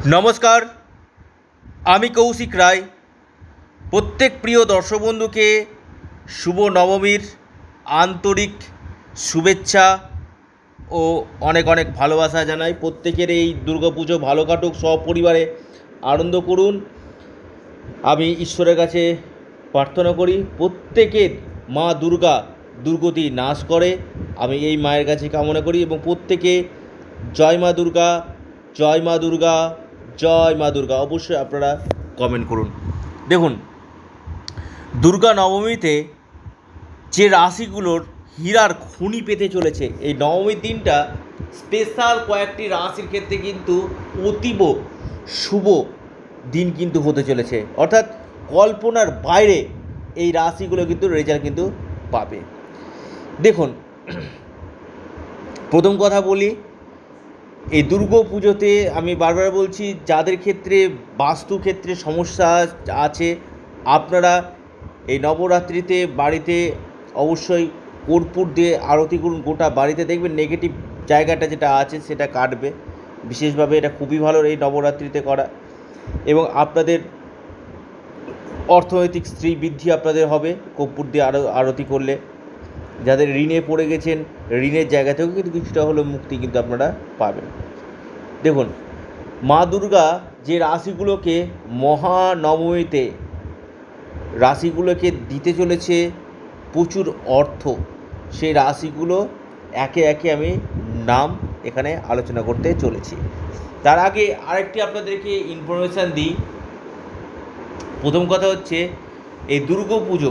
নমস্কার, আমি কৌশিক রায়। প্রত্যেক প্রিয় দর্শক বন্ধুকে শুভ নবমীর আন্তরিক শুভেচ্ছা ও অনেক অনেক ভালোবাসা জানাই। প্রত্যেকের এই দুর্গাপুজো ভালো কাটুক, সপরিবারে আনন্দ করুন। আমি ঈশ্বরের কাছে প্রার্থনা করি প্রত্যেকের মা দুর্গা দুর্গতি নাশ করে, আমি এই মায়ের কাছে কামনা করি। এবং প্রত্যেকে জয় মা দুর্গা, জয় মা দুর্গা, জয় মা দুর্গা অবশ্যই আপনারা কমেন্ট করুন। দেখুন, দুর্গা নবমীতে যে রাশিগুলোর হীরার খনি পেতে চলেছে, এই নবমীর দিনটা স্পেশাল কয়েকটি রাশির ক্ষেত্রে কিন্তু অতীব শুভ দিন কিন্তু হতে চলেছে, অর্থাৎ কল্পনার বাইরে এই রাশিগুলো কিন্তু রেজাল্ট কিন্তু পাবে। দেখুন, প্রথম কথা বলি, এই দুর্গা পুজোতে আমি বারবার বলছি, যাদের ক্ষেত্রে বাস্তুক্ষেত্রে সমস্যা আছে, আপনারা এই নবরাত্রিতে বাড়িতে অবশ্যই কর্পূর দিয়ে আরতি করুন। গোটা বাড়িতে দেখবেন নেগেটিভ জায়গাটা যেটা আছে সেটা কাটবে। বিশেষভাবে এটা খুবই ভালো এই নবরাত্রিতে করা, এবং আপনাদের অর্থনৈতিক শ্রী বৃদ্ধি আপনাদের হবে কর্পূর দিয়ে আরতি করলে। যাদের ঋণে পড়ে গেছেন, ঋণের জায়গা থেকেও কিন্তু কিছুটা হলেও মুক্তি কিন্তু আপনারা পাবেন। দেখুন, মা দুর্গা যে রাশিগুলোকে মহানবমীতে রাশিগুলোকে দিতে চলেছে প্রচুর অর্থ, সেই রাশিগুলো একে একে আমি নাম এখানে আলোচনা করতে চলেছি। তার আগে আরেকটি আপনাদেরকে ইনফরমেশান দিই। প্রথম কথা হচ্ছে, এই দুর্গাপুজো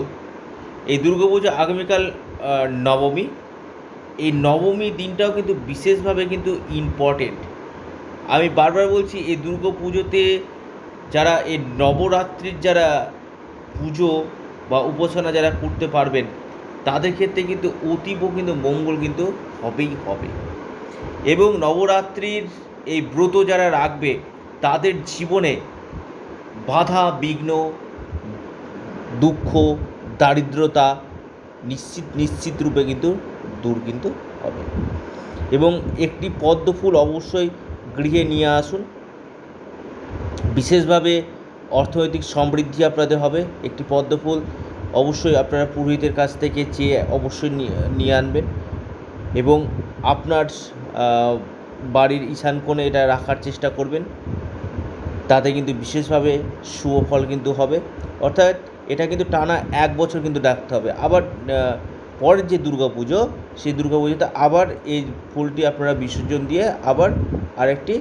আগামীকাল নবমী। এই নবমী দিনটাও কিন্তু বিশেষভাবে কিন্তু ইম্পর্টেন্ট। আমি বারবার বলছি, এই দুর্গা পুজোতে যারা এই নবরাত্রির যারা পুজো বা উপাসনা যারা করতে পারবেন, তাদের ক্ষেত্রে কিন্তু অতীব কিন্তু মঙ্গল কিন্তু হবেই হবে। এবং নবরাত্রির এই ব্রত যারা রাখবে, তাদের জীবনে বাধা বিঘ্ন, দুঃখ, দারিদ্রতা নিশ্চিত রূপে কিন্তু দূর কিন্তু হবে। এবং একটি পদ্ম ফুল অবশ্যই গৃহে নিয়ে আসুন। বিশেষভাবে অর্থনৈতিক সমৃদ্ধি আপনাদের হবে। একটি পদ্ম ফুল অবশ্যই আপনারা পুরোহিতের কাছ থেকে চেয়ে অবশ্যই নিয়ে আনবেন, এবং আপনার বাড়ির ঈশান কোণে এটা রাখার চেষ্টা করবেন। তাতে কিন্তু বিশেষভাবে শুভ ফল কিন্তু হবে। অর্থাৎ এটা কিন্তু টানা 1 বছর কিন্তু রাখতে হবে। আবার পরের যে দুর্গাপুজো, সেই দুর্গাপুজোতে আবার এই ফুলটি আপনারা বিসর্জন দিয়ে আবার আরেকটি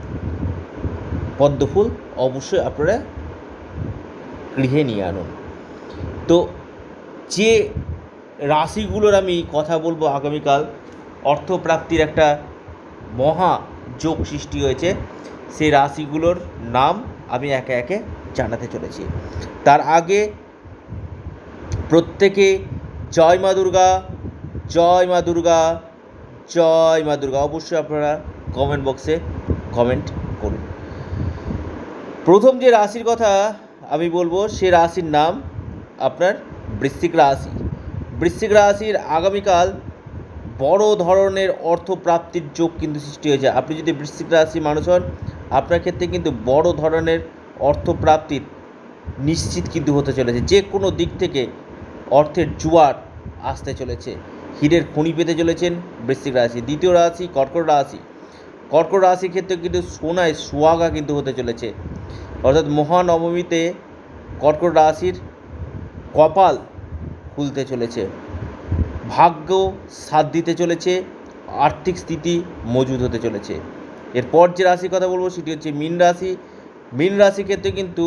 পদ্ম ফুল অবশ্যই আপনারা গৃহে নিয়ে আনুন। তো যে রাশিগুলোর আমি কথা বলবো আগামীকাল অর্থপ্রাপ্তির একটা মহা যোগ সৃষ্টি হয়েছে, সেই রাশিগুলোর নাম আমি একে একে জানাতে চলেছি। তার আগে প্রত্যেকে জয় মা দুর্গা, জয় মা দুর্গা, জয় মা দুর্গা অবশ্যই আপনারা কমেন্ট বক্সে কমেন্ট করুন। প্রথম যে রাশির কথা আমি বলবো, সে রাশির নাম আপনার বৃশ্চিক রাশি। বৃশ্চিক রাশির আগামীকাল বড় ধরনের অর্থপ্রাপ্তির যোগ কিন্তু সৃষ্টি হয়েছে। আপনি যদি বৃশ্চিক রাশি মানুষ হন, আপনার ক্ষেত্রে কিন্তু বড় ধরনের অর্থপ্রাপ্তির নিশ্চিত কিন্তু হতে চলেছে। যে কোনো দিক থেকে অর্থের জোয়ার আসতে চলেছে। হীরের খনি পেতে চলেছেন বৃশ্চিক রাশি। দ্বিতীয় রাশি কর্কট রাশি। কর্কট রাশির ক্ষেত্রে কিন্তু সোনায় সোহাগা কিন্তু হতে চলেছে। অর্থাৎ মহানবমীতে কর্কট রাশির কপাল খুলতে চলেছে, ভাগ্য সাথ দিতে চলেছে, আর্থিক স্থিতি মজবুত হতে চলেছে। এরপর যে রাশির কথা বলবো সেটি হচ্ছে মীন রাশি। মীন রাশির ক্ষেত্রে কিন্তু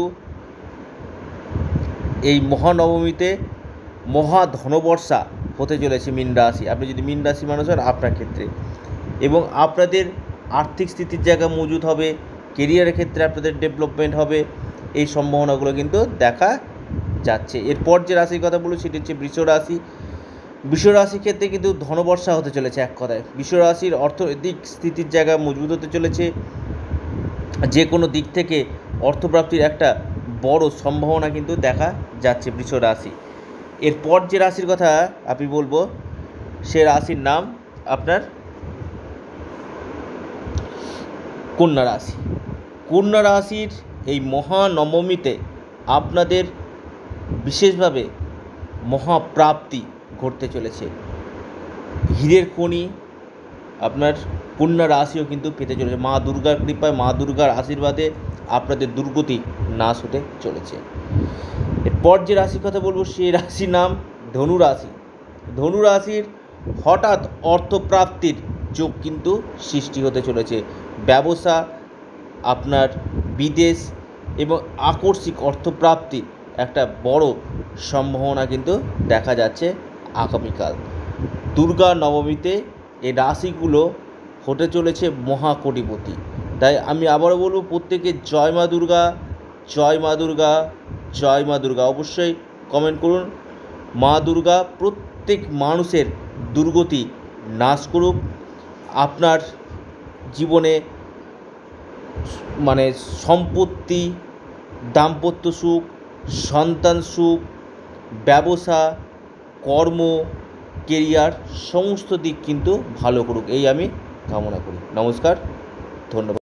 এই মহানবমীতে মহা ধনবর্ষা হতে চলেছে মীন রাশি। আপনি যদি মীন রাশি মানুষ হন, আপনার ক্ষেত্রে এবং আপনাদের আর্থিক স্থিতির জায়গা মজুদ হবে, কেরিয়ারের ক্ষেত্রে আপনাদের ডেভেলপমেন্ট হবে, এই সম্ভাবনাগুলো কিন্তু দেখা যাচ্ছে। এরপর যে রাশির কথা বলবো সেটি হচ্ছে বৃষ রাশি। বৃষ রাশির ক্ষেত্রে কিন্তু ধনবর্ষা হতে চলেছে। এক কথায় বৃষ রাশির অর্থনৈতিক স্থিতির জায়গা মজবুত হতে চলেছে। যে কোনো দিক থেকে অর্থপ্রাপ্তির একটা বড় সম্ভাবনা কিন্তু দেখা যাচ্ছে বৃষ রাশি। এরপর যে রাশির কথা আমি বলবো, সে রাশির নাম আপনার কন্যা রাশি। কন্যা রাশির এই মহানবমীতে আপনাদের বিশেষভাবে মহাপ্রাপ্তি ঘটতে চলেছে। হীরের খনি আপনার কন্যা রাশিও কিন্তু পেতে চলেছে। মা দুর্গার কৃপায়, মা দুর্গার আশীর্বাদে আপনাদের দুর্গতি নাশ হতে চলেছে। এরপর যে রাশির কথা বলবো সেই রাশির নাম ধনু রাশি। ধনু রাশির হঠাৎ অর্থপ্রাপ্তির যোগ কিন্তু সৃষ্টি হতে চলেছে। ব্যবসা, আপনার বিদেশ এবং আকস্মিক অর্থপ্রাপ্তির একটা বড় সম্ভাবনা কিন্তু দেখা যাচ্ছে আগামীকাল। দুর্গা নবমীতে এই রাশিগুলো হতে চলেছে মহাকোটিপতি। তাই আমি আবারও বলবো, প্রত্যেকে জয় মা দুর্গা, জয় মা দুর্গা, জয় মা দুর্গা অবশ্যই কমেন্ট করুন। মা দুর্গা প্রত্যেক মানুষের দুর্গতি নাশ করুক। আপনার জীবনে মানে সম্পত্তি, দাম্পত্য সুখ, সন্তান সুখ, ব্যবসা, কর্ম, কেরিয়ার সমস্ত দিক কিন্তু ভালো করুক, এই আমি কামনা করি। নমস্কার, ধন্যবাদ।